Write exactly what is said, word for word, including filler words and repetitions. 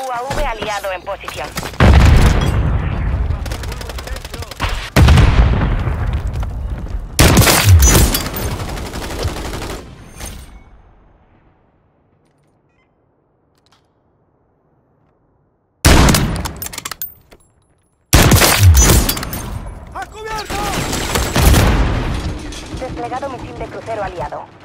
U A V aliado en posición. ¡A cubierto! Desplegado misil de crucero aliado.